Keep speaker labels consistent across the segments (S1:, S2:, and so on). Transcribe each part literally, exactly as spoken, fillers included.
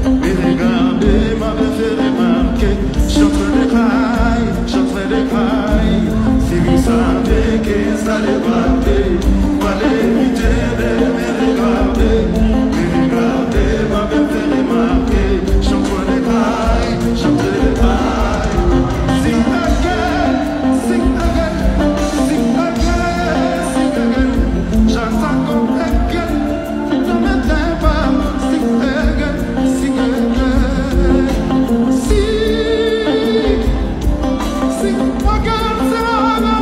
S1: Mais regardez, m'avait fait remarquer, j'entre des crailles, j'entre des crailles. Si vous savez que ça les battait, fallait éviter de me regarder. Mais regardez, m'avait fait remarquer, j'entre des crailles, j'entre des crailles. Sing again, sing again, sing again, sing again. J'entends comme again, ne m'éteins pas, sing again, sing again. Sing, sing again, sing again.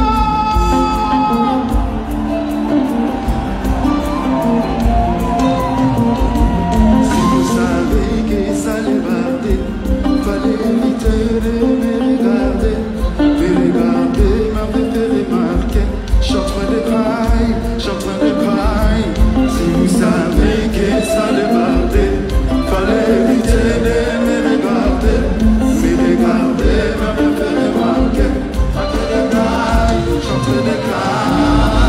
S1: Si vous savez que ça les battait, fallait éviter de me regarder. Me regarder, m'avait fait remarquer, j'suis en train de crailler, j'suis en train de crailler. Si vous savez que ça les battait, fallait éviter de me regarder. Me regarder, m'avait fait remarquer, j'suis en train de crailler, j'suis en train de crailler.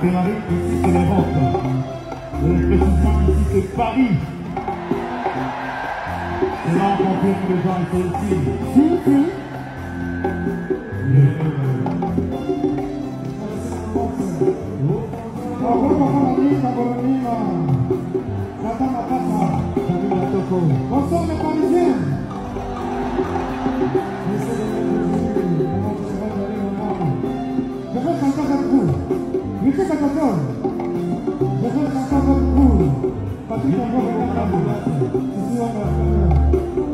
S2: démarrer ici, c'est les ventes. Précisément ici, c'est Paris. C'est là qu'on confirme que les gens étaient ici. Si, si. Bonsoir les Parisiens. Je vais chanter avec vous. Je sais quelque chose. Je vais chanter avec vous. Parce que je vais regarder la boulette. Ici on va faire.